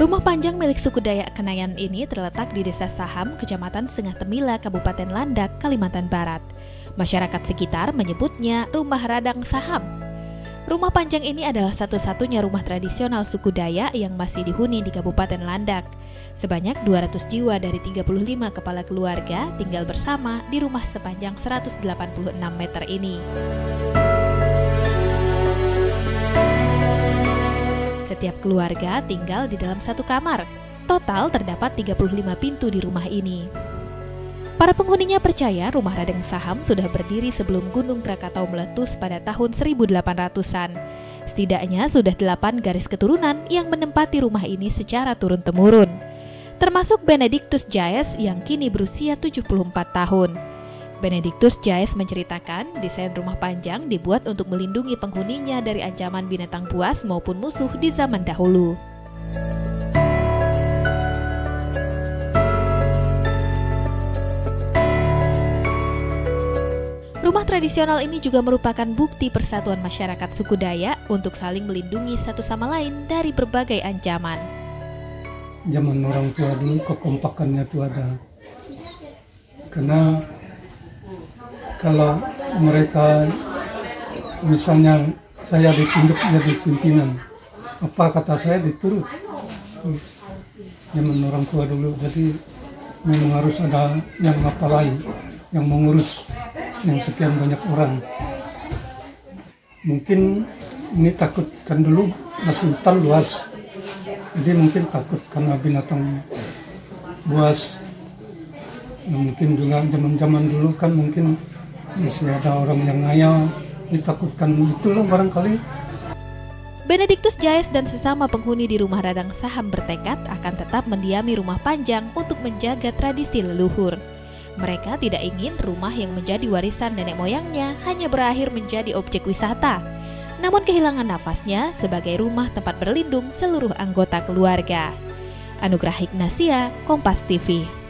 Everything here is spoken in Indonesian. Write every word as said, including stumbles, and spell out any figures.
Rumah panjang milik suku Dayak Kenayan ini terletak di Desa Saham, Kecamatan Sengah Temila, Kabupaten Landak, Kalimantan Barat. Masyarakat sekitar menyebutnya Rumah Radang Saham. Rumah panjang ini adalah satu-satunya rumah tradisional suku Dayak yang masih dihuni di Kabupaten Landak. Sebanyak dua ratus jiwa dari tiga puluh lima kepala keluarga tinggal bersama di rumah sepanjang seratus delapan puluh enam meter ini. Setiap keluarga tinggal di dalam satu kamar. Total terdapat tiga puluh lima pintu di rumah ini. Para penghuninya percaya rumah Radang Saham sudah berdiri sebelum Gunung Krakatau meletus pada tahun seribu delapan ratusan. Setidaknya sudah delapan garis keturunan yang menempati rumah ini secara turun-temurun, termasuk Benedictus Jaes yang kini berusia tujuh puluh empat tahun. Benedictus Jaes menceritakan desain rumah panjang dibuat untuk melindungi penghuninya dari ancaman binatang buas maupun musuh di zaman dahulu. Rumah tradisional ini juga merupakan bukti persatuan masyarakat suku Dayak untuk saling melindungi satu sama lain dari berbagai ancaman. Zaman orang tua dulu kekompakannya itu ada, karena kalau mereka misalnya saya ditunjuk jadi pimpinan, apa kata saya diturut. Zaman orang tua dulu, jadi memang harus ada yang ngapalai, yang mengurus yang sekian banyak orang. Mungkin ini takut kan dulu masih hutan luas, jadi mungkin takut karena binatang buas. Nah, mungkin juga zaman-zaman dulu kan mungkin masih ada orang yang ngayal, ditakutkan, itulah barangkali. Benedictus Jaes dan sesama penghuni di rumah Radang Saham bertekad akan tetap mendiami rumah panjang untuk menjaga tradisi leluhur. Mereka tidak ingin rumah yang menjadi warisan nenek moyangnya hanya berakhir menjadi objek wisata, namun kehilangan nafasnya sebagai rumah tempat berlindung seluruh anggota keluarga. Anugrah Hiknasia, Kompas T V.